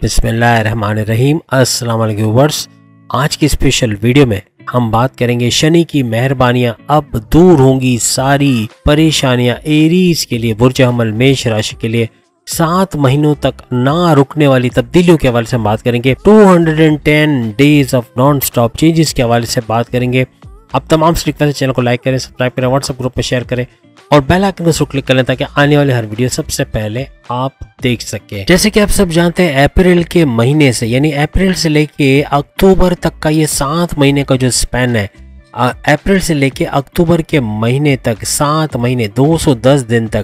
बिस्मिल्लाहिर्रहमानिर्रहीम। अस्सलाम वालेकुम व्यूअर्स। आज की स्पेशल वीडियो में हम बात करेंगे शनि की मेहरबानियां अब दूर होंगी, सारी परेशानियां एरीज के लिए, बुर्ज हमल मेष राशि के लिए 7 महीनों तक ना रुकने वाली तब्दीलियों के हवाले से हम बात करेंगे। 210 days of non stop changes के हवाले से बात करेंगे। अब तमाम से चैनल को लाइक करें, सब्सक्राइब करें, व्हाट्सएप ग्रुप में शेयर करें और बेल आइकन को क्लिक कर लें ताकि आने वाले हर वीडियो सबसे पहले आप देख सकें। जैसे कि आप सब जानते हैं, अप्रैल के महीने से यानी अप्रैल से लेके अक्टूबर तक का ये 7 महीने का जो स्पैन है, अप्रैल से लेके अक्टूबर के महीने तक 7 महीने 210 दिन तक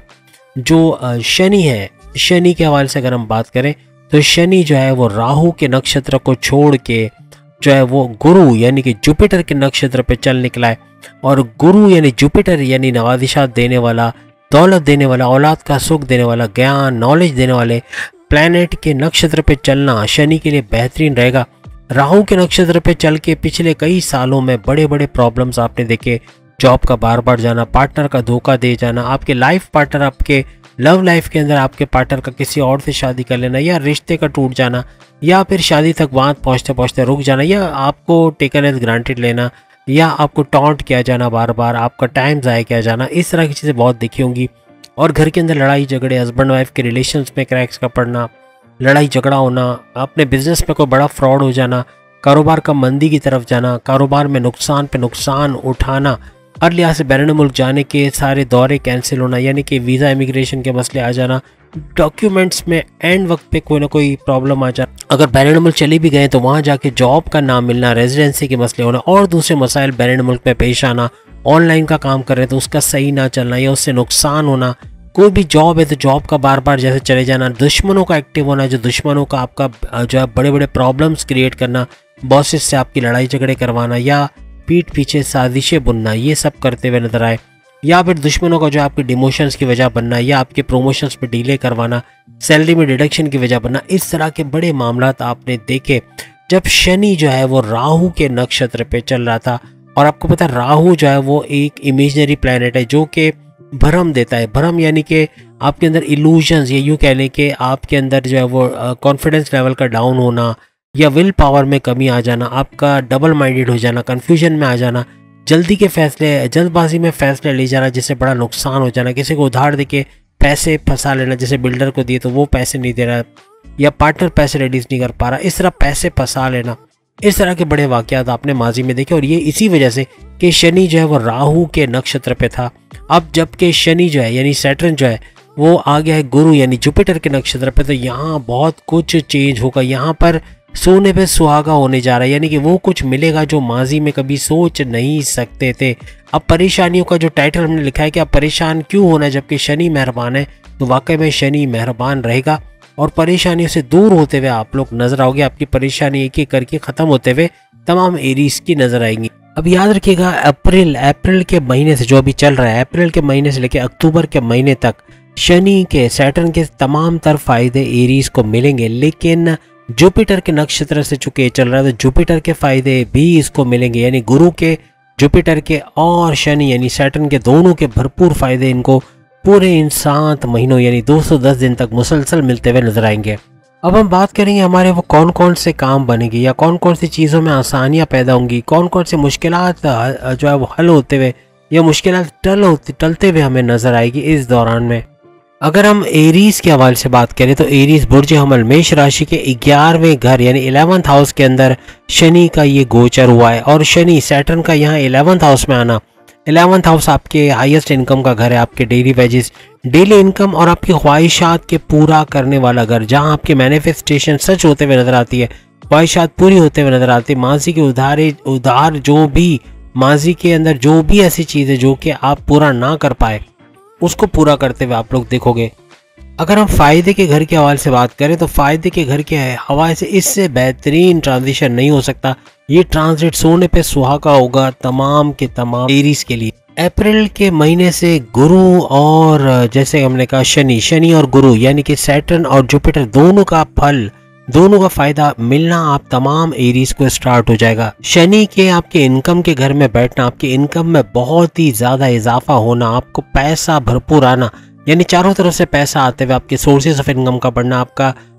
जो शनि है, शनि के हवाले से अगर हम बात करें तो शनि जो है वो राहु के नक्षत्र को छोड़ के जो है वो गुरु यानी कि जुपिटर के नक्षत्र पे चल निकला है। और गुरु यानी जुपिटर यानी नवादिशात देने वाला, दौलत देने वाला, औलाद का सुख देने वाला, ज्ञान नॉलेज देने वाले प्लैनेट के नक्षत्र पे चलना शनि के लिए बेहतरीन रहेगा। राहु के नक्षत्र पे चल के पिछले कई सालों में बड़े बड़े प्रॉब्लम्स आपने देखे। जॉब का बार बार जाना, पार्टनर का धोखा दे जाना, आपके लाइफ पार्टनर, आपके लव लाइफ के अंदर आपके पार्टनर का किसी और से शादी कर लेना, या रिश्ते का टूट जाना, या फिर शादी तक वहाँ पहुँचते पहुँचते रुक जाना, या आपको टेकन एज ग्रांटेड लेना, या आपको टॉन्ट किया जाना, बार बार आपका टाइम ज़ाया किया जाना, इस तरह की चीज़ें बहुत देखी होंगी। और घर के अंदर लड़ाई झगड़े, हस्बैंड वाइफ के रिलेशंस में क्रैक्स का पड़ना, लड़ाई झगड़ा होना, अपने बिजनेस में कोई बड़ा फ्रॉड हो जाना, कारोबार का मंदी की तरफ जाना, कारोबार में नुकसान पे नुकसान उठाना, हर लिहाज से बैरून मुल्क जाने के सारे दौरे कैंसिल होना, यानी कि वीज़ा इमिग्रेशन के मसले आ जाना, डॉक्यूमेंट्स में एंड वक्त पे कोई ना कोई प्रॉब्लम आ जाए, अगर बैरून मुल्क चले भी गए तो वहाँ जाके जॉब का ना मिलना, रेजिडेंसी के मसले होना और दूसरे मसाइल बैरून मुल्क में पेश आना, ऑनलाइन का काम कर रहे हैं तो उसका सही ना चलना या उससे नुकसान होना, कोई भी जॉब है तो जॉब का बार बार जैसे चले जाना, दुश्मनों का एक्टिव होना, जो दुश्मनों का आपका जो है बड़े बड़े प्रॉब्लम्स क्रिएट करना, बॉसेस से आपकी लड़ाई झगड़े करवाना या पीठ पीछे साजिशें बुनना, ये सब करते हुए नजर आए, या फिर दुश्मनों का जो आपके डिमोशंस की वजह बनना या आपके प्रमोशंस में डिले करवाना, सैलरी में डिडक्शन की वजह बनना, इस तरह के बड़े मामलात आपने देखे जब शनि जो है वो राहु के नक्षत्र पे चल रहा था। और आपको पता है राहु जो है वो एक इमेजिनरी प्लैनेट है जो कि भ्रम देता है। भ्रम यानी कि आपके अंदर इल्यूजन्स, ये यूँ कह लें कि आपके अंदर जो है वो कॉन्फिडेंस लेवल का डाउन होना या विल पावर में कमी आ जाना, आपका डबल माइंडेड हो जाना, कन्फ्यूजन में आ जाना, जल्दी के फैसले, जल्दबाजी में फैसले ले जाना जिससे बड़ा नुकसान हो जाना, किसी को उधार देके पैसे फंसा लेना, जैसे बिल्डर को दिए तो वो पैसे नहीं दे रहा या पार्टनर पैसे रिलीज नहीं कर पा रहा, इस तरह पैसे फंसा लेना, इस तरह के बड़े वाकयात आपने माजी में देखे। और ये इसी वजह से कि शनि जो है वो राहु के नक्षत्र पे था। अब जबकि शनि जो है यानी सैटर्न जो है वो आ गया है गुरु यानी जुपिटर के नक्षत्र पे, तो यहाँ बहुत कुछ चेंज होगा। यहाँ पर सोने पे सुहागा होने जा रहा है, यानी कि वो कुछ मिलेगा जो माजी में कभी सोच नहीं सकते थे। अब परेशानियों का जो टाइटल हमने लिखा है कि अब परेशान क्यों होना है जबकि शनि मेहरबान है, तो वाकई में शनि मेहरबान रहेगा और परेशानियों से दूर होते हुए आप लोग नजर आओगे। आपकी परेशानी एक एक करके खत्म होते हुए तमाम एरीज की नजर आएंगी। अब याद रखिएगा अप्रैल के महीने से जो अभी चल रहा है, अप्रैल के महीने से लेकर अक्टूबर के महीने तक शनि के, सैटर्न के तमाम तर फायदे एरीज को मिलेंगे, लेकिन जुपिटर के नक्षत्र से चुके चल रहा है तो जुपिटर के फायदे भी इसको मिलेंगे, यानी गुरु के, जुपिटर के और शनि यानी सैटर्न के दोनों के भरपूर फायदे इनको पूरे इन 7 महीनों यानी 210 दिन तक मुसलसल मिलते हुए नजर आएंगे। अब हम बात करेंगे हमारे वो कौन कौन से काम बनेंगे या कौन कौन सी चीज़ों में आसानियां पैदा होंगी, कौन कौन से मुश्किलात जो है वो हल होते हुए या मुश्किलात टलते हुए हमें नजर आएगी इस दौरान में। अगर हम एरीज के हवाले से बात करें तो एरीज बुर्ज हमल मेष राशि के 11वें घर यानी 11th हाउस के अंदर शनि का ये गोचर हुआ है। और शनि सैटर्न का यहाँ 11th हाउस में आना, 11th हाउस आपके हाईएस्ट इनकम का घर है, आपके डेली वेजेस, डेली इनकम और आपकी ख्वाहिशात के पूरा करने वाला घर, जहाँ आपके मैनिफेस्टेशन सच होते हुए नजर आती है, ख्वाहिशात पूरी होते हुए नजर आती है। माजी के उधार जो भी माजी के अंदर जो भी ऐसी चीज़ है जो कि आप पूरा ना कर पाए उसको पूरा करते हुए आप लोग देखोगे। अगर हम फायदे के घर के हवाले से बात करें तो फायदे के घर के हवाले से इससे बेहतरीन ट्रांजिशन नहीं हो सकता। ये ट्रांजिट सोने पे सुहागा होगा तमाम के तमाम एरीज के लिए। अप्रैल के महीने से गुरु और जैसे हमने कहा शनि और गुरु यानी कि सैटर्न और जुपिटर दोनों का फल, दोनों का फायदा मिलना आप तमाम एरीज को स्टार्ट हो जाएगा। शनि के आपके इनकम के घर में बैठना, आपके इनकम में बहुत ही ज्यादा इजाफा होना, आपको पैसा भरपूर आना, यानी चारों तरफ से पैसा आते हुए आपके सोर्सेज ऑफ इनकम का बढ़ना, आपका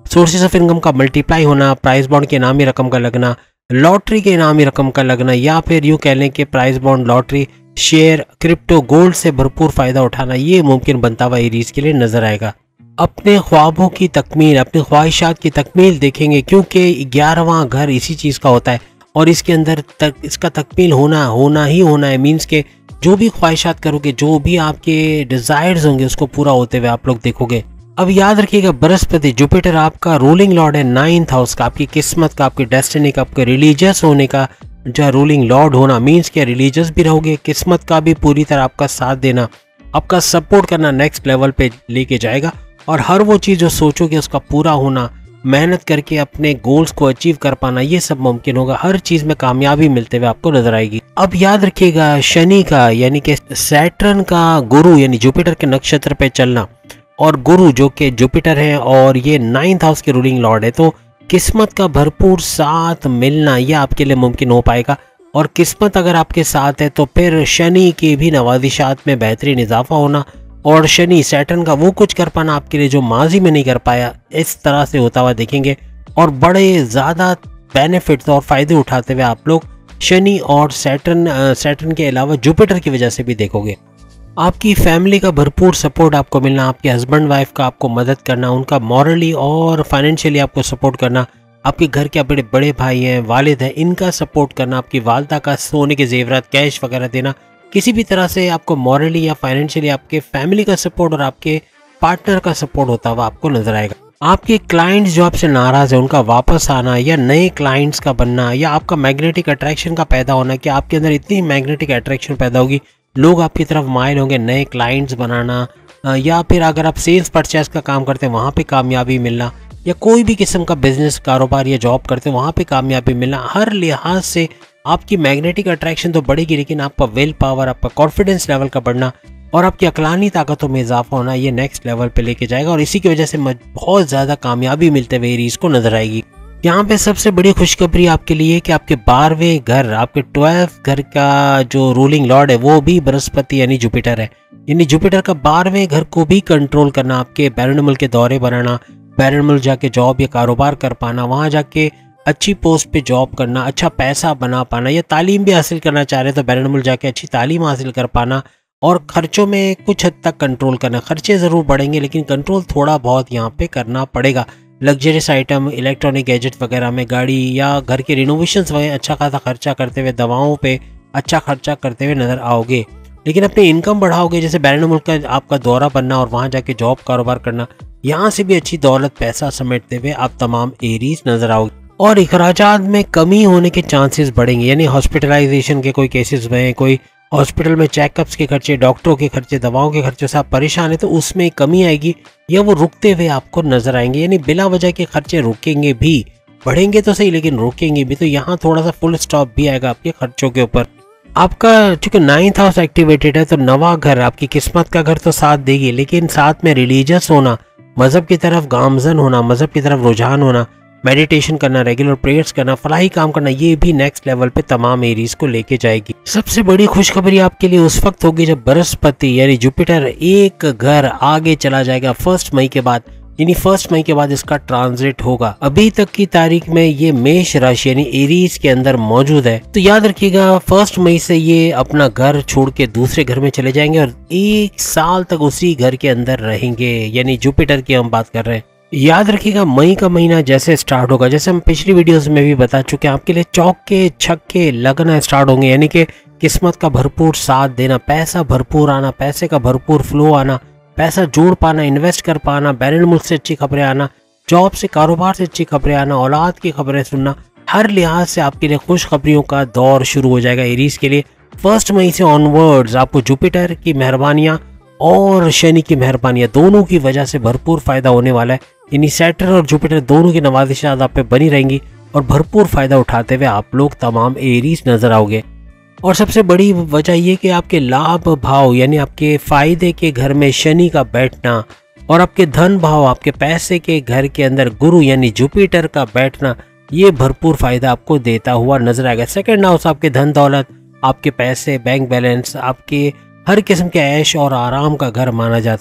सोर्सेज ऑफ इनकम का मल्टीप्लाई होना, प्राइस बॉन्ड के इनामी रकम का लगना, लॉटरी के इनामी रकम का लगना, या फिर यूँ कह लें कि prize bond, lottery, share, crypto, gold से भरपूर फायदा उठाना, ये मुमकिन बनता हुआ एरीज के लिए नजर आएगा। अपने ख्वाबों की तकमील, अपनी ख्वाहिशात की तकमील देखेंगे, क्योंकि 11वां घर इसी चीज़ का होता है और इसके अंदर इसका तकमील होना ही होना है। मीन्स के जो भी ख्वाहिशात करोगे, जो भी आपके डिज़ायर्स होंगे, उसको पूरा होते हुए आप लोग देखोगे। अब याद रखिएगा, बृहस्पति जुपिटर आपका रूलिंग लॉर्ड है 9th हाउस का, आपकी किस्मत का, आपकी डेस्टिनी का, आपके रिलीजियस होने का जो रूलिंग लॉर्ड होना। मीन्स क्या, रिलीजियस भी रहोगे, किस्मत का भी पूरी तरह आपका साथ देना, आपका सपोर्ट करना नेक्स्ट लेवल पे लेके जाएगा। और हर वो चीज़ जो सोचोगे उसका पूरा होना, मेहनत करके अपने गोल्स को अचीव कर पाना, ये सब मुमकिन होगा। हर चीज़ में कामयाबी मिलते हुए आपको नजर आएगी। अब याद रखिएगा, शनि का यानी कि सैटर्न का गुरु यानी जुपिटर के नक्षत्र पे चलना, और गुरु जो कि जुपिटर है और ये 9th हाउस के रूलिंग लॉर्ड है, तो किस्मत का भरपूर साथ मिलना ये आपके लिए मुमकिन हो पाएगा। और किस्मत अगर आपके साथ है तो फिर शनि की भी नवाजिशात में बेहतरीन इजाफा होना, और शनि सैटर्न का वो कुछ कर पाना आपके लिए जो माजी में नहीं कर पाया, इस तरह से होता हुआ देखेंगे। और बड़े ज़्यादा बेनिफिट्स और फ़ायदे उठाते हुए आप लोग शनि और सैटर्न के अलावा जुपिटर की वजह से भी देखोगे। आपकी फैमिली का भरपूर सपोर्ट आपको मिलना, आपके हस्बैंड वाइफ का आपको मदद करना, उनका मॉरली और फाइनेंशियली आपको सपोर्ट करना, आपके घर के बड़े बड़े भाई हैं, वालिद हैं, इनका सपोर्ट करना, आपकी वालदा का सोने के जेवरात, कैश वगैरह देना, किसी भी तरह से आपको मॉरली या फाइनेंशियली आपके फैमिली का सपोर्ट और आपके पार्टनर का सपोर्ट होता हुआ आपको नजर आएगा। आपके क्लाइंट्स जो आपसे नाराज़ है उनका वापस आना, या नए क्लाइंट्स का बनना, या आपका मैग्नेटिक अट्रैक्शन का पैदा होना कि आपके अंदर इतनी मैग्नेटिक अट्रैक्शन पैदा होगी, लोग आपकी तरफ माइल होंगे, नए क्लाइंट्स बनाना, या फिर अगर आप सेल्स परचेस का काम करते हैं वहाँ पे कामयाबी मिलना, या कोई भी किस्म का बिजनेस, कारोबार या जॉब करते हैं वहाँ पे कामयाबी मिलना। हर लिहाज से आपकी मैग्नेटिक अट्रैक्शन तो बढ़ेगी, लेकिन आपका विल पावर, आपका कॉन्फिडेंस लेवल का बढ़ना और आपकी अकलानी ताकतों में इजाफा होना, ये नेक्स्ट लेवल पे लेके जाएगा। और इसी की वजह से बहुत ज़्यादा कामयाबी मिलते हुए एरीज को नजर आएगी। यहाँ पे सबसे बड़ी खुशखबरी आपके लिए कि आपके 12वें घर, आपके 12th घर का जो रूलिंग लॉर्ड है वो भी बृहस्पति यानी जुपिटर है। यानी जुपिटर का 12वें घर को भी कंट्रोल करना, आपके बैरून मुल्क के दौरे बनाना, बैरून मुल्क जाके जॉब या कारोबार कर पाना, वहाँ जाके अच्छी पोस्ट पे जॉब करना, अच्छा पैसा बना पाना, या तालीम भी हासिल करना चाह रहे तो बैरून मुल्क जाके अच्छी तालीम हासिल कर पाना, और खर्चों में कुछ हद तक कंट्रोल करना। खर्चे ज़रूर बढ़ेंगे लेकिन कंट्रोल थोड़ा बहुत यहाँ पे करना पड़ेगा। लग्जरियस आइटम, इलेक्ट्रॉनिक गैजेट वगैरह में, गाड़ी या घर के रिनोवेशंस वगैरह अच्छा खासा खर्चा करते हुए, दवाओं पे अच्छा खर्चा करते हुए नज़र आओगे। लेकिन अपनी इनकम बढ़ाओगे, जैसे बैरून मुल्क का आपका दौरा बनना और वहाँ जाके जॉब कारोबार करना, यहाँ से भी अच्छी दौलत पैसा समेटते हुए आप तमाम एरीज नज़र आओगे। और अखराजात में कमी होने के चांसेस बढ़ेंगे, यानी हॉस्पिटलाइजेशन के कोई केसेस में, कोई हॉस्पिटल में चेकअप्स के खर्चे, डॉक्टरों के खर्चे, दवाओं के खर्चे से आप परेशान है तो उसमें कमी आएगी या वो रुकते हुए आपको नजर आएंगे। यानी बिला वजह के खर्चे रुकेंगे भी, बढ़ेंगे तो सही लेकिन रुकेंगे भी, तो यहाँ थोड़ा सा फुल स्टॉप भी आएगा आपके खर्चों के ऊपर। आपका चूंकि 9th हाउस एक्टिवेटेड है तो नवा घर, आपकी किस्मत का घर तो साथ देगी, लेकिन साथ में रिलीजियस होना, मजहब की तरफ गामजन होना, मजहब की तरफ रुझान होना, मेडिटेशन करना, रेगुलर प्रेयर्स करना, फलाही काम करना, ये भी नेक्स्ट लेवल पे तमाम एरीज को लेके जाएगी। सबसे बड़ी खुशखबरी आपके लिए उस वक्त होगी जब बृहस्पति यानी जुपिटर एक घर आगे चला जाएगा 1 मई के बाद, यानी 1 मई के बाद इसका ट्रांजिट होगा। अभी तक की तारीख में ये मेष राशि यानी एरीज के अंदर मौजूद है, तो याद रखिएगा 1 मई से ये अपना घर छोड़ के दूसरे घर में चले जाएंगे और 1 साल तक उसी घर के अंदर रहेंगे। यानी जुपिटर की हम बात कर रहे हैं। याद रखिएगा मई का महीना जैसे स्टार्ट होगा, जैसे हम पिछली वीडियोस में भी बता चुके हैं, आपके लिए चौके छक्के लगना स्टार्ट होंगे, यानी कि किस्मत का भरपूर साथ देना, पैसा भरपूर आना, पैसे का भरपूर फ्लो आना, पैसा जोड़ पाना, इन्वेस्ट कर पाना, बैरून मुल्क से अच्छी खबरें आना, जॉब से कारोबार से अच्छी खबरें आना, औलाद की खबरें सुनना, हर लिहाज से आपके लिए खुशखबरियों का दौर शुरू हो जाएगा एरीज के लिए। 1 मई से ऑनवर्ड्स आपको जुपिटर की मेहरबानियाँ और शनि की मेहरबानियाँ दोनों की वजह से भरपूर फायदा होने वाला है। यानी सैटर्न और जुपिटर दोनों की नवाजिशात आप पे बनी रहेंगी और भरपूर फायदा उठाते हुए आप लोग तमाम एरीज नजर आओगे। और सबसे बड़ी वजह ये कि आपके लाभ भाव यानी आपके फायदे के घर में शनि का बैठना और आपके धन भाव, आपके पैसे के घर के अंदर गुरु यानी जुपिटर का बैठना, ये भरपूर फायदा आपको देता हुआ नजर आएगा। सेकंड हाउस आपके धन दौलत, आपके पैसे, बैंक बैलेंस, आपके हर किस्म के ऐश और आराम का घर माना जाता है।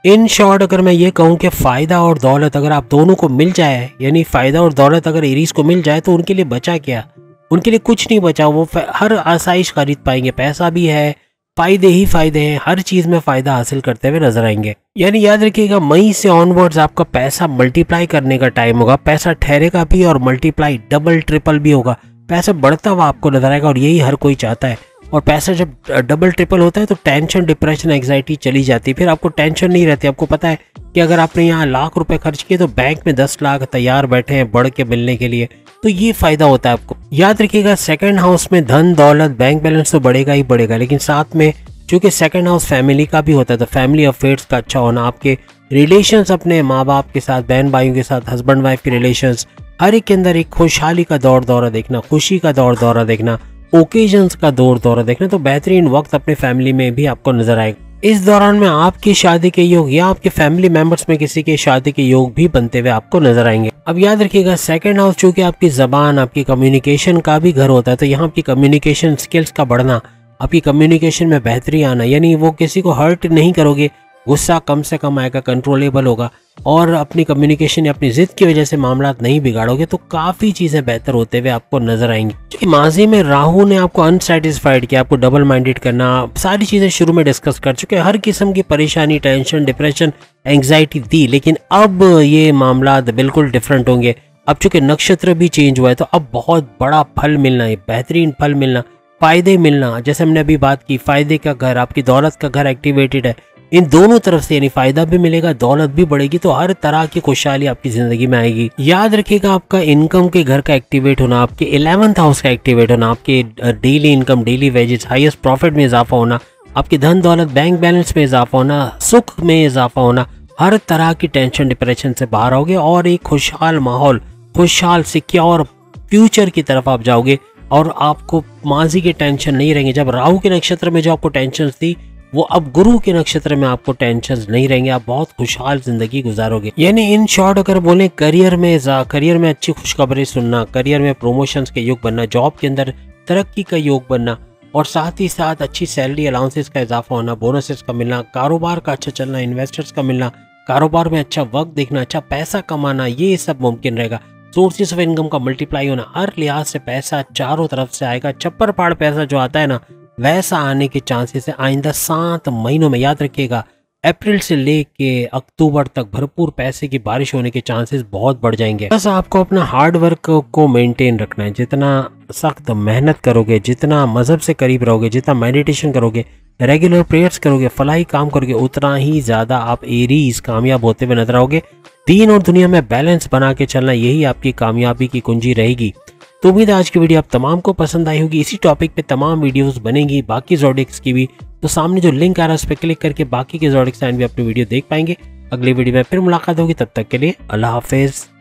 इन शॉर्ट अगर मैं ये कहूँ कि फ़ायदा और दौलत अगर आप दोनों को मिल जाए, यानी फ़ायदा और दौलत अगर एरीज को मिल जाए तो उनके लिए बचा क्या? उनके लिए कुछ नहीं बचा। वो हर आसाइश खरीद पाएंगे, पैसा भी है, फ़ायदे ही फ़ायदे हैं, हर चीज़ में फ़ायदा हासिल करते हुए नजर आएंगे। यानी याद रखिएगा, मई से ऑनवर्ड्स आपका पैसा मल्टीप्लाई करने का टाइम होगा। पैसा ठहरेगा भी और मल्टीप्लाई डबल ट्रिपल भी होगा। पैसा बढ़ता हुआ आपको नजर आएगा और यही हर कोई चाहता है। और पैसा जब डबल ट्रिपल होता है तो टेंशन, डिप्रेशन, एंग्जाइटी चली जाती है। फिर आपको टेंशन नहीं रहती। आपको पता है कि अगर आपने यहाँ लाख रुपए खर्च किए तो बैंक में 10 लाख तैयार बैठे हैं बढ़ के मिलने के लिए। तो ये फायदा होता है आपको। याद रखिएगा, सेकंड हाउस में धन दौलत बैंक बैलेंस तो बढ़ेगा ही बढ़ेगा, लेकिन साथ में चूंकि सेकंड हाउस फैमिली का भी होता है तो फैमिली अफेयर्स का अच्छा होना, आपके रिलेशंस अपने माँ बाप के साथ, बहन भाइयों के साथ, हस्बैंड वाइफ के रिलेशंस, हर एक के अंदर एक खुशहाली का दौर दौरा देखना, खुशी का दौर दौरा देखना, ओकेजन्स का दौर दौरा देखना, तो बेहतरीन वक्त अपने फैमिली में भी आपको नजर आएगा। इस दौरान में आपकी शादी के योग या आपके फैमिली मेंबर्स में किसी के शादी के योग भी बनते हुए आपको नजर आएंगे। अब याद रखिएगा, सेकंड हाउस चूंकि आपकी जबान, आपकी कम्युनिकेशन का भी घर होता है, तो यहाँ आपकी कम्युनिकेशन स्किल्स का बढ़ना, आपकी कम्युनिकेशन में बेहतरी आना, यानी वो किसी को हर्ट नहीं करोगे, गुस्सा कम से कम आएगा, कंट्रोलेबल होगा, और अपनी कम्युनिकेशन या अपनी जिद की वजह से मामला नहीं बिगाड़ोगे, तो काफ़ी चीज़ें बेहतर होते हुए आपको नजर आएंगी। क्योंकि माजी में राहु ने आपको अनसेटिस्फाइड किया, आपको डबल माइंडेड करना, सारी चीज़ें शुरू में डिस्कस कर चुके हैं, हर किस्म की परेशानी, टेंशन, डिप्रेशन, एंग्जाइटी दी। लेकिन अब ये मामला बिल्कुल डिफरेंट होंगे। अब चूंकि नक्षत्र भी चेंज हुआ है तो अब बहुत बड़ा फल मिलना है, बेहतरीन फल मिलना, फायदे मिलना। जैसे हमने अभी बात की, फायदे का घर, आपकी दौलत का घर एक्टिवेटेड है, इन दोनों तरफ से यानी फायदा भी मिलेगा, दौलत भी बढ़ेगी, तो हर तरह की खुशहाली आपकी जिंदगी में आएगी। याद रखिएगा, आपका इनकम के घर का एक्टिवेट होना, आपके 11th हाउस का एक्टिवेट होना, आपके daily income, daily wages, highest profit में इजाफा होना, आपकी धन दौलत बैंक बैलेंस में इजाफा होना, सुख में इजाफा होना, हर तरह की टेंशन डिप्रेशन से बाहर आओगे और एक खुशहाल माहौल, खुशहाल सिक्योर फ्यूचर की तरफ आप जाओगे और आपको माजी के टेंशन नहीं रहेंगे। जब राहु के नक्षत्र में जो आपको टेंशन थी, वो अब गुरु के नक्षत्र में आपको टेंशन नहीं रहेंगे, आप बहुत खुशहाल जिंदगी गुजारोगे। यानी इन शॉर्ट अगर बोले, करियर में अच्छी खुशखबरी सुनना, करियर में प्रमोशंस के योग बनना, जॉब के अंदर तरक्की का योग बनना, और साथ ही साथ अच्छी सैलरी अलाउंसेस का इजाफा होना, बोनसेस का मिलना, कारोबार का अच्छा चलना, इन्वेस्टर्स का मिलना, कारोबार में अच्छा वक्त देखना, अच्छा पैसा कमाना, ये सब मुमकिन रहेगा। सोर्सेस ऑफ इनकम का मल्टीप्लाई होना, हर लिहाज से पैसा चारों तरफ से आएगा। छप्पर फाड़ पैसा जो आता है ना, वैसा आने के चांसेस है आइंदा 7 महीनों में। याद रखिएगा, अप्रैल से लेके अक्टूबर तक भरपूर पैसे की बारिश होने के चांसेस बहुत बढ़ जाएंगे। बस आपको अपना हार्ड वर्क को मेंटेन रखना है। जितना सख्त मेहनत करोगे, जितना मजहब से करीब रहोगे, जितना मेडिटेशन करोगे, रेगुलर प्रेयर्स करोगे, फलाही काम करोगे, उतना ही ज्यादा आप एरीज कामयाब होते हुए नजर आओगे। दीन और दुनिया में बैलेंस बना के चलना, यही आपकी कामयाबी की कुंजी रहेगी। तो उम्मीद है आज की वीडियो आप तमाम को पसंद आई होगी। इसी टॉपिक पे तमाम वीडियोस बनेंगी, बाकी ज़ोडिएक्स की भी। तो सामने जो लिंक आ रहा है उस पर क्लिक करके बाकी के ज़ोडिएक साइन भी अपनी वीडियो देख पाएंगे। अगली वीडियो में फिर मुलाकात होगी, तब तक के लिए अल्लाह हाफिज।